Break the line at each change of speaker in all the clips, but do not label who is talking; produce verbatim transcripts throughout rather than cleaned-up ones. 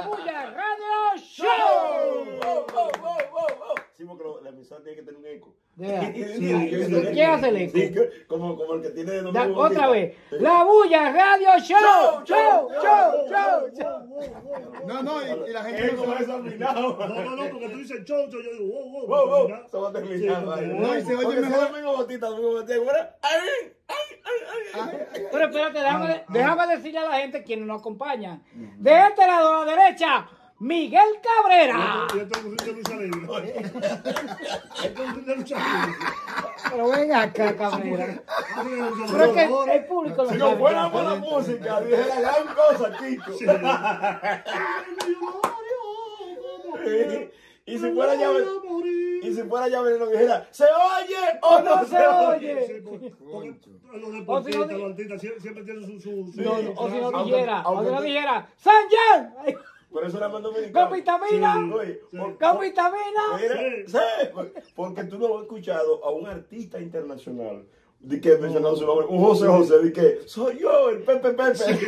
La Bulla Radio Show.
¡Wow, wow, wow, wow, wow! Sí, porque lo, la emisora tiene que tener un eco.
Yeah.
Sí,
¿Quién hace el eco?
Sí, como, como el que tiene de los
Da,
mismos
otra
botitas.
vez.
Sí.
La Bulla Radio Show. Show, show, show,
Wow,
show.
wow, wow, wow.
No, no, y, y la gente
Es
no
como
sabe.
desafinado.
No, no, no, porque tú dices chocho, yo digo, wow, wow.
Wow, wow,
¿verdad?
somos terminados.
Sí,
ahí.
no, y se oye
Porque
mejor.
son los mismos botitas, los mismos botitas. Bueno, ¡ay, ay, ay, ay! ay.
Pero espérate, déjame,
Ah, ah.
déjame decirle a la gente quienes nos acompañan. De este lado a la derecha, Miguel Cabrera.
Y esto es un de lucha libre. Esto es un de lucha libre.
Pero ven acá, Cabrera.
Esto es de lucha
Pero es
libre.
que el público lo
Si
sabe.
no fuera por la música, dije la gran cosa, Kiko.
Sí.
Y si fuera ya y si fuera ya veneno, dijera, ¿se oye o no,
no
se
se
oye?
oye.
Sí, porque- porque los
O si
deportistas,
no-
los artistas siempre, siempre tienen su... su, su
No, no, o si no
Aunque-
dijera, o si no
aunque-
dijera, ¡Sanjan!
Por eso era más dominicano.
¡Con vitamina!
Sí.
Oye,
Sí.
por-
¡Con vitamina!
Mira,
Sí.
sí, porque tú no has escuchado a un artista internacional de que mencionado su nombre, un José José, de que soy yo, el Pepe Pepe.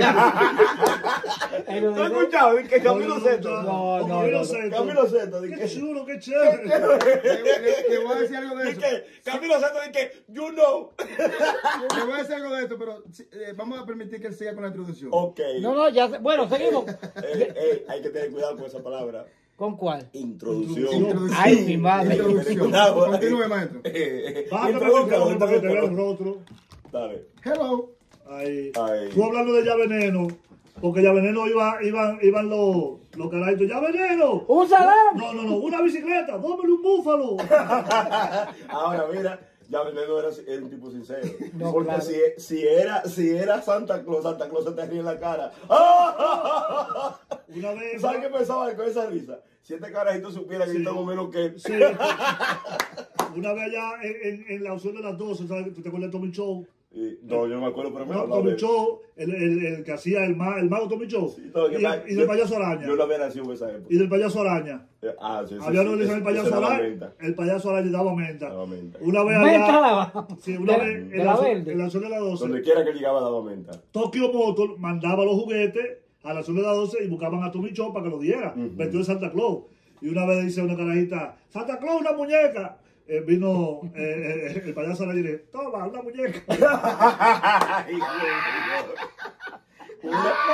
Pero
¿Tú has
digo-
escuchado? De que Camilo
No,
Sesto.
no, no,
Camilo
no.
Sesto.
Camilo Sesto, de
Qué
que.
chulo, qué chévere.
Le, le- le voy a decir algo de
De
eso.
que Camilo Sesto, de que, you know.
Le voy a decir algo de esto, pero eh, vamos a permitir que él siga con la introducción.
Ok.
No, no, ya sé. Bueno, seguimos.
Eh, eh, hay que tener cuidado con esa palabra.
¿Con cuál?
Introducción.
Introducción.
Ay, mi madre.
Hay que tener
Introducción.
cuidado.
Continúe, maestro.
Eh, eh,
Bájate
introdúcalo,
el para que te vea el
introdúcalo.
rostro.
Dale.
Hello.
Ahí.
Ay.
Tú hablando de Ya Veneno, porque Ya Veneno iba, iban, iban los, los carajitos. ¡Ya Veneno!
¡Un salami!
No, no, no, una bicicleta, dámele un búfalo.
Ahora mira, ya Veneno era, era un tipo sincero.
No,
porque
claro.
si, si era si era Santa Claus, Santa Claus se te ríe en la cara. ¡Ah!
Una vez.
¿Sabes qué pensaba con esa risa? Si este carajito supiera que
Sí.
yo tengo menos que él.
Sí. Una vez allá en, en, en la opción de las doce, ¿sabes? ¿Tú te acuerdas de Tommy Show?
Y- no, yo no me acuerdo, pero me
No,
hablaba de
Tommy
él.
Show, el, el, el que hacía el, ma, el mago Tommy Show.
Sí, no, que
y,
pa-
el- y
yo-
del payaso araña.
Yo no había nacido en esa época.
Y del payaso araña.
Eh, Ah, sí, sí.
Había
sí,
uno que le
ese-
el payaso
ese daba
araña.
menta.
El payaso araña daba menta.
Daba menta.
Una vez
Menta
allá.
daba.
Sí, una
De-
vez
de
en
la
la,
verde.
en la opción de las doce.
Donde quiera que llegaba daba menta.
Tokyo Motor mandaba los juguetes a la zona de las doce y buscaban a Tommy Show para que lo diera,
Ujú.
vestido de Santa Claus. Y una vez dice una carajita, Santa Claus, una muñeca. Eh, vino eh, eh, el payaso a la y le toma, una muñeca.
Ay, Dios mío.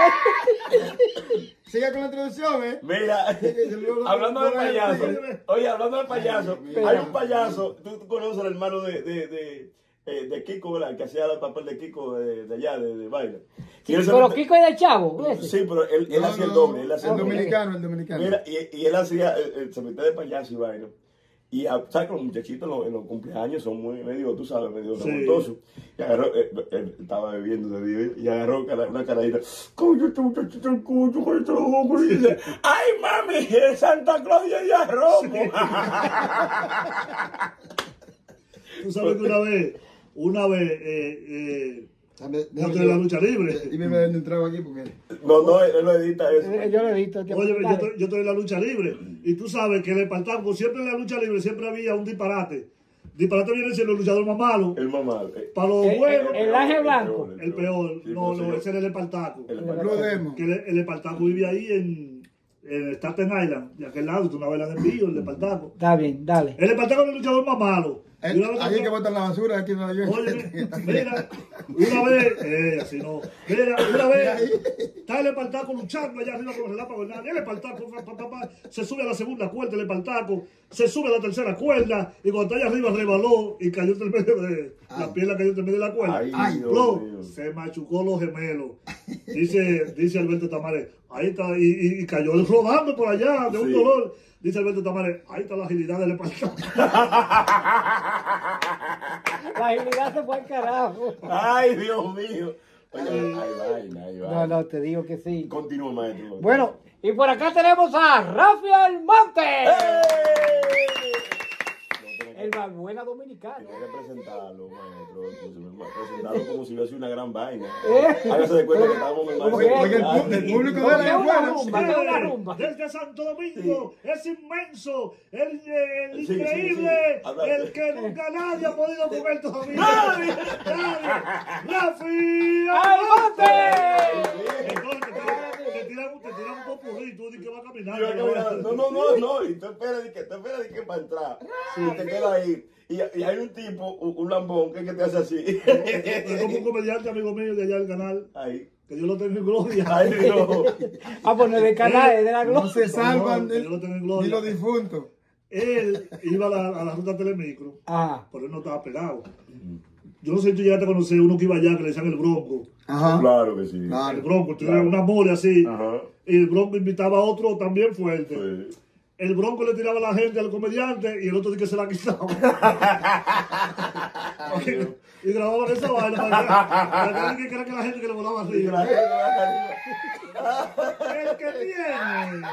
Siga con la introducción, ¿eh?
Mira, hablando del payaso, oye, hablando del payaso, hay un payaso, tú, tú conoces al hermano de, de, de, eh, de Kiko, ¿verdad? El que hacía el papel de Kiko de, de allá, de, de baile. Y él se
Pero
mete-
Kiko es del chavo. ese.
Sí, pero él, él
No,
hacía el
no,
doble, él hacía
el
el doble.
dominicano, el dominicano.
Mira, y, y él hacía, él, él se metía de payaso y vaina. Y a- sabes que los muchachitos en los, en los cumpleaños son muy medio, tú sabes, medio
Sí.
revoltosos. Y agarró, eh, él estaba bebiendo de día y agarró cara- una caradita. Coño, este muchachito, el cuyo, con este loco. Y dice, ay mami, es Santa Claudia y arroz.
Tú sabes que una vez, una vez, eh, eh, yo estoy en la lucha libre.
Y me dando un trago aquí porque.
No, no, él no edita eso.
Eh, Yo lo he visto. tío.
Oye, yo
Dale.
estoy, yo estoy en la lucha libre. Y tú sabes que en el Espartaco, siempre en la lucha libre, siempre había un disparate. Disparate viene siendo el luchador más malo.
El mamá. eh,
Para los
El-
buenos,
el- el ángel blanco.
el peor.
Sí,
No,
pero
no,
sí,
ese era el Espartaco.
el
Lo
Espartaco.
demos.
Que el, el Espartaco vive ahí en, en Staten Island, de aquel lado, tú no ves la de envío, el Espartaco.
Está bien, dale.
El Espartaco es el luchador más malo. Y
El-
una vez
Allí que
también-
botan la basura, aquí en Nueva York.
Oye, mira, una vez, eh, así no, mira, una vez, está el Espartaco luchando allá arriba con el relámpago, el Espartaco pa, pa, pa, pa, se sube a la segunda cuerda, el Espartaco, se sube a la tercera cuerda, y cuando está allá arriba rebaló y cayó entre medio de, la pierna cayó entre medio de la cuerda.
Ay,
Ay,
Dios
Bro,
mío.
se machucó los gemelos. Dice, dice Alberto Tamares, ahí está, y, y, y cayó rodando por allá de un
Sí.
dolor. Dice Alberto Tamares, ahí está la agilidad del Espartaco.
La agilidad se fue al carajo.
Ay, Dios mío. Oye, hay vaina, hay vaina.
No, no, te digo que sí.
Continúa, maestro.
Bueno, y por acá tenemos a Rafael Montes. El Balbuena dominicano.
Tiene que presentarlo, maestro. Entonces, presentarlo como si hubiese una gran vaina.
¿Eh?
Hágase de cuenta que estamos en
¿Cómo
Oye,
que?
oye, el, pu- el público de
Oye,
la
una
afuera.
rumba, que una rumba.
Desde Santo Domingo, es inmenso, el, el
Sí, sí,
increíble,
sí. Habla-
el que nunca nadie ha podido comer todavía. ¡Nadie! ¡Nadie! ¡Rafi
¡Al Monte!
Entonces, te tengo- te te tiran, te tiran un popurrí y tú dices que va a caminar.
Yo voy caminando. No, no, no, no. Y tú esperas de que, tú esperas de que para entrar. Y te quedas ahí. Y, y hay un tipo, un, un lambón, que, que te hace así.
Es como un comediante amigo mío de allá del canal.
Ahí.
Que Dios lo tenga en gloria.
Ay, no.
Ah, pues no es de canal, es de la
No
gloria.
se salvan
No,
de-
yo lo tengo en
ni
gloria.
los difuntos.
Él iba a la, a la ruta Telemicro,
Ajá.
pero él no estaba pegado. Yo no sé si tú llegaste a conocer uno que iba allá que le decían el Bronco.
Ajá.
Claro que sí.
El
Claro.
Bronco, tenía una mole así.
Ajá.
Y el Bronco invitaba a otro también fuerte.
Sí.
El Bronco le tiraba a la gente al comediante y el otro dice que se la quitaba. Y grababan esa vaina para que, para que crean que la gente que le volaba arriba. El que tiene.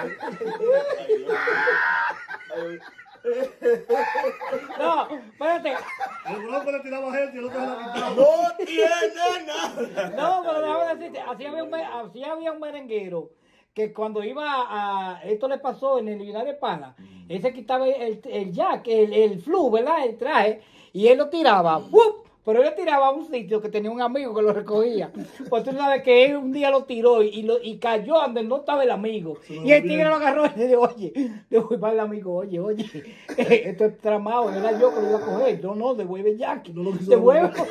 No, espérate.
El Bronco le tiraba a gente y el otro se la quitaba.
No tiene nada.
No, pero déjame decirte, así había un, me- así había un merenguero que cuando iba a, esto le pasó en el Millonario de Pana, él se quitaba el, el jack, el, el flu, ¿verdad? El traje, y él lo tiraba, ¡wup! Pero él lo tiraba a un sitio que tenía un amigo que lo recogía. Pues tú sabes que él un día lo tiró y, y lo, y cayó donde no estaba el amigo. Y el tigre lo agarró y le dijo, oye, le voy para el amigo, oye, oye, esto es tramado, era yo que lo iba a coger. Yo no, devuelve el jack,
No lo quiso
devuélvelo,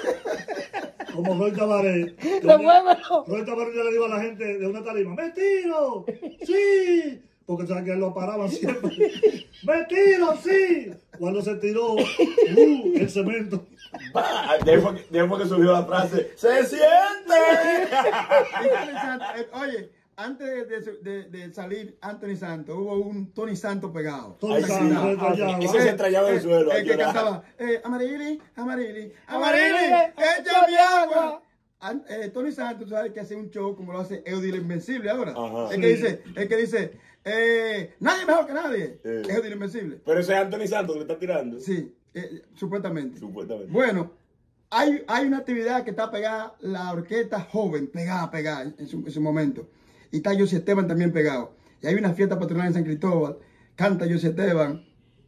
Como Roy Tabaré.
devuélvelo.
Roy Tabaré le dijo a la gente de una tarima, ¡me tiro! ¡Sí! Porque sabes que lo paraban siempre. ¡Me tiro, sí! Cuando se tiró, ¡uh! El cemento.
Ah, de ahí fue que- de ahí fue que surgió la frase, ¡se siente!
Interesante. Eh, Oye, antes de, de- de salir Anthony Santos, hubo un Tony Santos pegado.
Todo
Ay,
el
sí.
santo, estrellado.
Ese se entrallaba en el suelo.
El
a
que
llorar.
cantaba, eh, Amarili, Amarili,
Amarili,
Amarili, échame agua.
agua.
An- eh, Tony Santos, ¿sabes? Que hace un show como lo hace Eudil Invencible ahora.
Ajá.
El que dice, el que dice, eh, nadie mejor que nadie.
Eh.
Eudil Invencible.
Pero ese es Anthony Santos que le está tirando.
Sí, eh, supuestamente.
Supuestamente.
Bueno, hay, hay una actividad que está pegada, la orquesta joven, pegada, pegada en su, en su momento. Y está José Esteban también pegado. Y hay una fiesta patronal en San Cristóbal, canta José Esteban.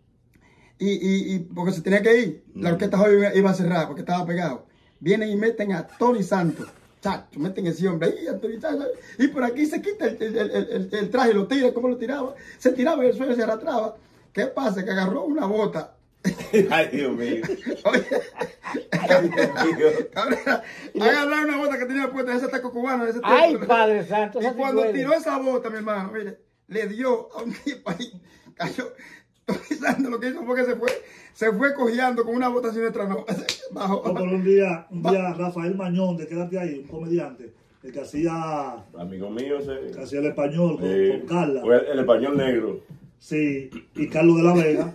Y, y, y porque se tenía que ir, la orquesta joven iba, iba a cerrar porque estaba pegado. Vienen y meten a Tony Santos. Chacho, meten ese hombre ahí, Anthony Santos. Y por aquí se quita el, el, el, el, el traje, lo tira, ¿cómo lo tiraba? Se tiraba y el suelo se arrastraba. ¿Qué pasa? Que agarró una bota.
Ay, Dios mío.
Oye,
Ay, Dios mío.
Cabrera, agarrar una bota que tenía puesta ese taco cubano. Ese
Ay,
taco.
Padre Santo.
Y
esa sí
cuando
duele.
tiró esa bota, mi hermano, mire, le dio a un tipo ahí, cayó. Tony Santos lo que hizo fue que se fue, se fue cojeando con una bota así nuestra no, bajo.
No, pero un día, un día Rafael Mañón, de Quédate Ahí, un comediante, el que hacía,
Amigo mío,
que
ese.
hacía el español con,
Sí.
con Carla.
O el, el español negro.
Sí, y Carlos de la Vega.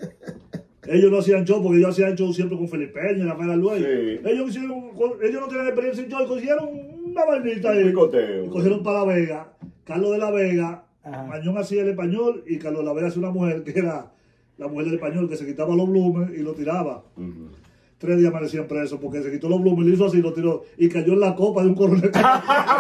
Ellos no hacían show porque ellos hacían show siempre con Felipe Peña y Rafael Aluey.
Sí.
Ellos, hicieron, ellos no tenían experiencia en show y cogieron una vainita ahí.
Un picoteo.
Y cogieron para La Vega. Carlos de la Vega,
Ajá.
Mañón hacía el español y Carlos de la Vega hacía una mujer que era la mujer del español que se quitaba los blumes y lo tiraba.
Ujú.
Tres días amanecían presos porque se quitó los blumes, le hizo así, lo tiró y cayó en la copa de un coronel.
Pero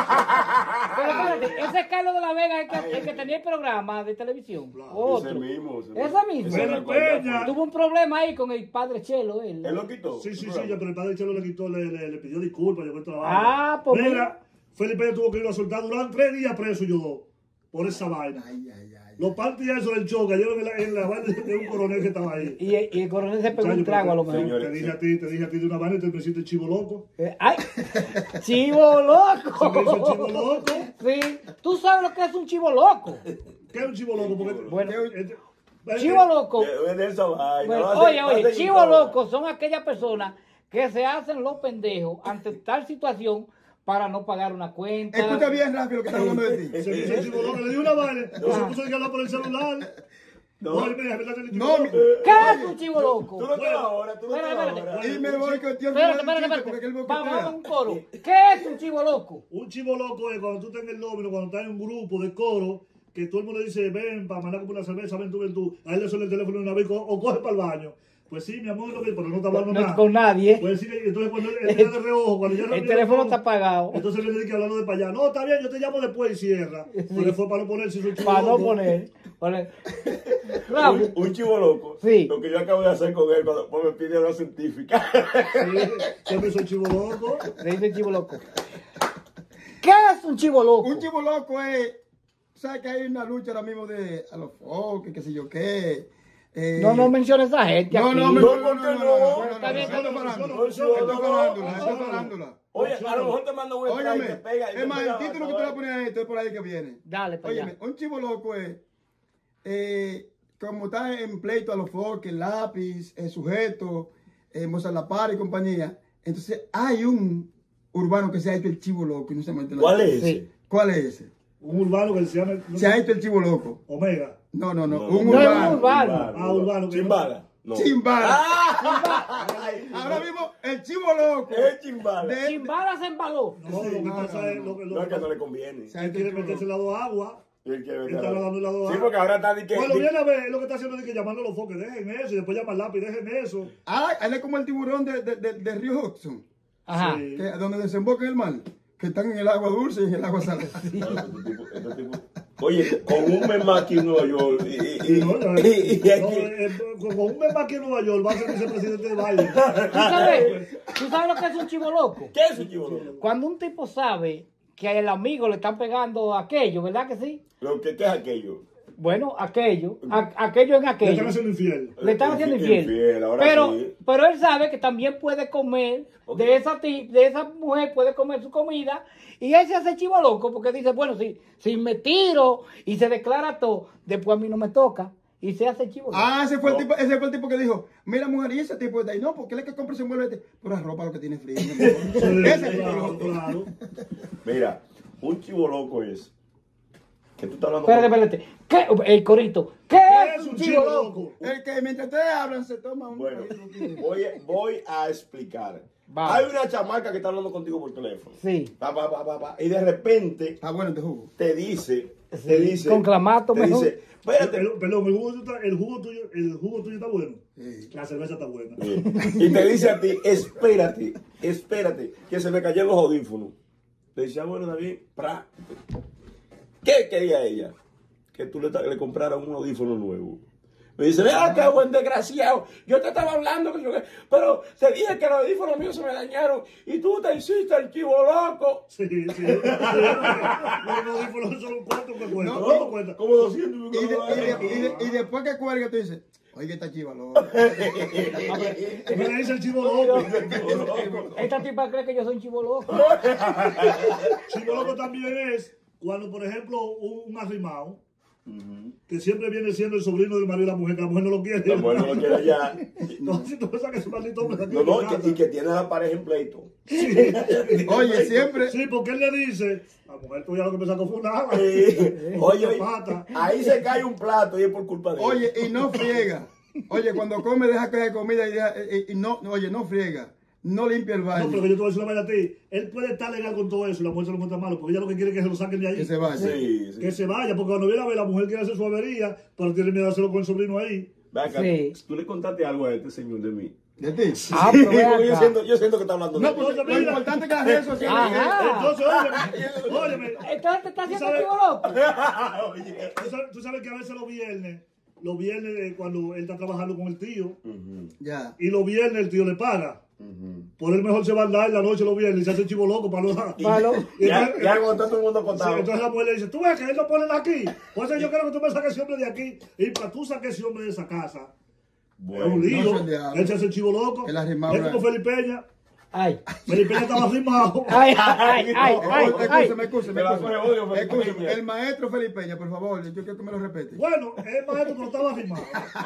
espérate, ese es Carlos de la Vega, el que, el que tenía el programa de televisión. Otro.
Ese mismo. Ese
Esa misma.
Ese era
Felipe
cuando-
Peña.
Tuvo un problema ahí con el padre Chelo, él.
¿Él lo quitó?
Sí, sí,
¿El
sí, ya,
programa?
pero el padre Chelo le quitó, le, le, le pidió disculpas, yo cuento la vaina.
Ah, pues
Mira, Felipe Peña tuvo que ir a soltar durante tres días preso yo, por esa vaina.
Ay, ay, ay.
Los partidos esos del show cayeron en la, en la vaina de un coronel que estaba ahí.
Y, y el coronel se pegó
Chayo,
un trago a lo
pero
mejor.
Te dije a ti, te dije a ti de una vaina y te me hiciste chivo loco.
Eh, ¡Ay! ¡Chivo
Se me
loco!
hizo chivo loco.
Sí. ¿Tú sabes lo que es un chivo loco?
¿Qué es un chivo loco? Porque,
Bueno,
este-
chivo loco.
Eh, de esa vaina.
Bueno,
Va a
oye,
ser- va a
oye,
ser
chivo
guitarra.
loco son aquellas personas que se hacen los pendejos ante tal situación para no pagar una cuenta.
Escucha bien, Rafi, lo que está hablando de ti.
se me hizo chivo loco, le di una vaina, no se puso a hablar por el celular.
No.
Oye, mira, es verdad que le chivo
No,
loco.
¿Qué es un chivo loco?
Tú no te vas ahora, tú no te vas
Espérate, espérate.
ahora.
Y me voy con el tío
Espérate,
Fernando
espérate,
Chiste, porque él
espérate. Vamos a
boquetea.
un coro. ¿Qué es un chivo loco?
Un chivo loco es cuando tú estás en el lobby, cuando estás en un grupo de coro, que todo el mundo dice, ven, para mandar como una cerveza, ven tú, ven tú. A él le suena el teléfono una vez co- o coge para el baño. Pues sí, mi amor, lo que, pero no está hablando
No es
nada.
con nadie.
Pues sí, que- entonces cuando él, él mira de reojo, cuando ya no
El
mira de
teléfono
reojo,
está apagado.
entonces le dice que hablando de para allá. No, está bien, yo te llamo después y cierra. Porque fue para no poner si soy chivo
Para no
loco.
poner. poner. Raúl,
Un, un chivo loco.
Sí.
Lo que yo acabo de hacer con él cuando pues, me pide una científica.
Sí, siempre soy chivo loco.
le dice chivo loco. ¿Qué es un chivo loco?
Un chivo loco es, ¿sabes que hay una lucha ahora mismo de a los foques, qué sé yo qué? Eh,
No, no menciones a esa gente
no,
aquí.
no, no, no, no, no, no, no,
Está bien,
no, no,
está
no,
bien.
no, esto es farándula, esto es farándula.
Oye, a lo mejor te manda un spray y
Óyeme,
te pega. y te
es más,
pega
el título que te voy a poner a esto es por ahí que viene.
Dale, para allá.
Óyeme, un chivo loco es, eh, como está en pleito a los foques, lápiz, eh, sujeto, eh, Mozart La Para y compañía, entonces hay un urbano que se ha hecho el chivo loco y no se mete en la-
¿Cuál es?
Sí.
¿Cuál es ese?
Un urbano que se llama no
Se ha hecho el chivo loco.
Omega.
No, no, no,
No,
un
no es un
urbano.
urbano.
Ah, urbano.
Chimbala. No.
Chimbala.
¡Ah!
Ahora mismo el chivo loco.
Es chimbala.
De-
Chimbala se embaló.
No, lo que
no,
pasa
no,
es
no.
lo que
No, es que no
lo
le conviene.
Se ha
él
hecho el
quiere
chivo
meterse el
loco.
lado agua.
Él quiere
Él está dando el lado
Sí,
agua.
porque ahora está de que.
Cuando
de-
viene a ver, es lo que está haciendo es que llamando a los foques, dejen eso, y después llama al lápiz, dejen eso.
Ah, él es como el tiburón de, de, de, de Río Hudson,
Ajá.
Sí.
que, donde desemboca en el mar, que están en el agua dulce y en el agua salada.
Claro, este tipo- este tipo- Oye, con un mes más aquí en Nueva York. Y, y,
Sí, no, no,
y- y- y
no,
aquí-
eh, con con un mes más aquí en Nueva York va a ser vicepresidente de Biden.
¿Tú sabes, ¿Tú sabes lo que es un chivo loco?
¿Qué es un chivo loco?
Cuando un tipo sabe que al amigo le están pegando aquello, ¿verdad que sí?
Lo que, ¿qué es aquello?
Bueno, aquello, a- aquello en
Le
aquello.
están haciendo infiel.
Le están haciendo infiel.
Infiel, ahora
pero,
sí.
pero él sabe que también puede comer,
Ok.
de esa ti- de esa mujer puede comer su comida, y él se hace chivo loco porque dice, bueno, si, si me tiro y se declara todo, después a mí no me toca, y se hace chivo loco.
Ah, ese fue,
No.
el tipo, ese fue el tipo que dijo, mira mujer, y ese tipo de ahí, no, porque él es que compra ese mueble, pura ropa lo que tiene frío. mi amor.
Sí,
Ese tipo
claro,
loco.
claro.
Mira, un chivo loco es. Que tú estás hablando.
Espérate,
con-
espérate. ¿Qué? El corito. ¿Qué, es un chivo loco?
El que mientras ustedes hablan se toma un...
Bueno, voy, voy a explicar.
Va.
Hay una chamaca que está hablando contigo por teléfono.
Sí.
Pa, pa, pa, pa, pa, y de repente
Está bueno este jugo.
te dice,
Sí,
te dice,
con clamato
te
mejor.
dice, espérate.
El- Perdón, el jugo, tuyo está- el jugo tuyo, el jugo tuyo está bueno.
Sí.
La cerveza está buena.
Sí. Y te dice a ti, espérate, espérate, que se me cayeron los audífonos. Le dice, ah, bueno, David, pra. ¿Qué quería ella? Que tú le, le compraras un audífono nuevo. Me dice, vea qué buen desgraciado. Yo te estaba hablando, que yo, pero te dije que los audífonos míos se me dañaron y tú te hiciste el chivo loco.
Sí, sí. sí. Los audífonos son cuánto que cuesta.
No,
¿Cuánto cuesta?
Como doscientos.
Y, de- y, de- y, de- y después que cuelga, tú dices, oye, esta chiva loca.
Me le dice el chivo loco.
Esta tipa cree que yo soy un chivo loco.
Chivo loco también es cuando, por ejemplo, un, un arrimado, que siempre viene siendo el sobrino del marido de la mujer, que la mujer no lo quiere.
La mujer no lo quiere allá.
No, si tú pensas que ese maldito hombre está aquí
No,
en
no,
tu
y
casa.
que, y que tiene a la pareja en pleito.
Oye, siempre...
Sí, porque él le dice, la mujer tuya lo que me sacó fue una ala.
Sí. Oye,
Una pata.
ahí se cae un plato y es por culpa de él.
Oye, y no friega. Oye, cuando come, deja caer comida y, deja, y, y no, oye, no friega. No limpia el
No,
baño.
pero que yo te voy a decir una vaina a ti. Él puede estar legal con todo eso y la mujer se lo encuentra malo, porque ella lo que quiere es que se lo saquen de ahí.
Que se vaya.
Sí, sí.
Que se vaya, porque cuando viene a ver, la mujer quiere hacer su avería, pero tiene miedo de hacerlo con el sobrino ahí.
Ven acá,
Sí.
tú le contaste algo a este señor de mí.
¿De ti?
Ah, pero
Sí,
ven
porque yo
acá.
siento, yo siento que está hablando de
No,
mí.
porque
Oye,
lo
mira.
importante es que las redes sociales...
Ajá.
Entonces, óyeme, óyeme.
Entonces te está haciendo
¿Sabes?
chivo loco.
Oye.
Tú sabes, tú sabes que a veces los viernes, los viernes eh, cuando él está trabajando con el tío,
Ujú,
Ya.
y los viernes el tío le paga.
ujú.
Por él mejor se va a andar en la noche los viernes y se hace chivo loco para no dar.
Palo.
Y
Ya,
entonces-
ya cuando está todo el mundo
Sí,
contado.
entonces la mujer le dice, tú ves que él lo ponen aquí. Por eso yo quiero que tú me saques ese hombre de aquí. Y para tú saques ese hombre de esa casa.
Bueno,
es un lío.
no se le habla.
Él se hace el chivo loco.
Él arrimado
Es
una-
como Felipeña.
Ay.
Felipeña estaba arrimado.
Ay, ay, ay, ay, ay.
Escúchame, escúchame,
Me la coge odio,
escúchame.
Felipeña.
Escúchame. El maestro Felipeña, por favor, yo quiero que me lo respete.
Bueno, es maestro, pero estaba arrimado.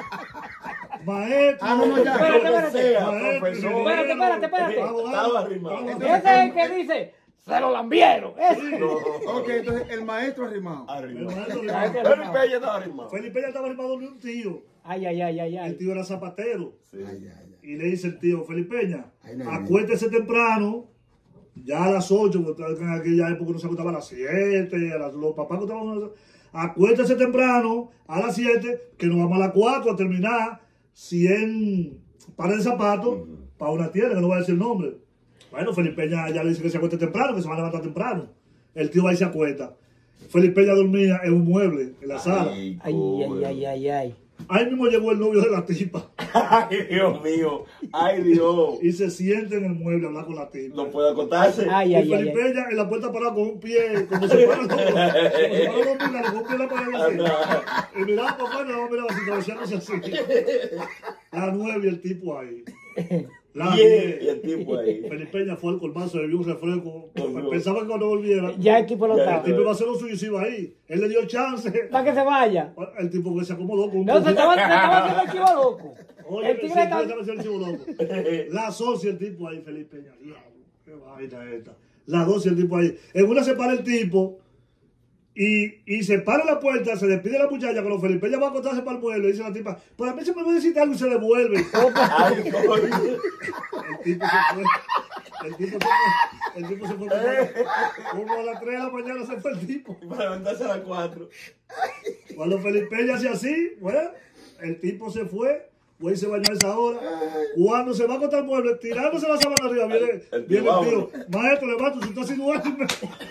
Maestro.
Ah, no, no, ya.
Espérate,
Lo que
espérate.
sea,
Maestro,
profesor.
Espérate, espérate, espérate.
abogado,
Estaba arrimado.
abogado.
Ese es el que dice, se lo lambieron. Ese.
No.
Ok, entonces el maestro arrimado.
El
Arrimado.
maestro
Ay,
arrimado.
qué-
Felipe ya estaba arrimado.
Felipeña estaba arrimado de un tío.
Ay, ay, ay, ay,
El
ay.
tío era zapatero.
Sí.
Ay, ay, ay.
Y le dice el tío, Felipeña,
Ay, no, no.
acuéstese temprano, ya a las ocho, porque en aquella época no se acostaba a las siete, a las, los papás acostaban a las acuéstese temprano, a las siete, que nos vamos a las cuatro a terminar cien pares de zapatos para una tienda, que no voy a decir el nombre. Bueno, Felipeña ya le dice que se acueste temprano, que se va a levantar temprano. El tío va y se acuesta. Felipeña dormía en un mueble, en la sala.
Ay,
Ay, ay, ay, ay, ay.
Ahí mismo llegó el novio de la tipa.
Ay, Dios mío. Ay, Dios.
Y se siente en el mueble a hablar con la tipa.
No puede acostarse.
Ay,
Y
ay, ay, ay.
Felipeña en la puerta parada con un pie, como si fuera como si fuera dos pilares, con un pie en la pared así. Y miraba para afuera, no miraba así, cabeceándose así. La nueve y el tipo ahí. La
Yeah,
diez.
y el tipo ahí.
Felipeña fue al colmado, se bebió un refresco.
Cogió.
Pensaba que cuando volviera,
Ya el tipo lo
Ya,
el
estaba.
tipo iba a hacer lo suyo y se iba ahí. Él le dio chance.
Para que se vaya.
El tipo que se acomodó con un
No, se estaba, se estaba haciendo el chivo loco.
Oye,
El tigre
siempre
está...
estaba haciendo el chivo loco. Las once el tipo ahí, Felipe Peña. Diablo, qué vaina esta. Las doce el tipo ahí. En una se para el tipo y, y se para la puerta, se despide la muchacha, cuando Felipe Peña va a acostarse para el mueble, dice la tipa, pues a mí se me va a decir algo y se devuelve.
Ay, coño.
El tipo se fue. El tipo se fue. El tipo se fue como, como a las tres de la mañana se fue el tipo.
Y para levantarse a las cuatro.
Cuando Felipe Peña hace así, bueno, el tipo se fue. Voy a irse a bañar a esa hora. Cuando se va a acostar el mueble, tirándose la sábana arriba, viene,
El
viene
tío,
el tío. Maestro, levanto, si usted así duerme.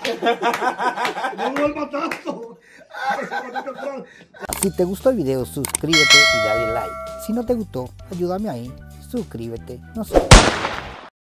No duerma tanto.
Si te gustó el video, suscríbete y dale like. Si no te gustó, ayúdame ahí. Suscríbete. No sé.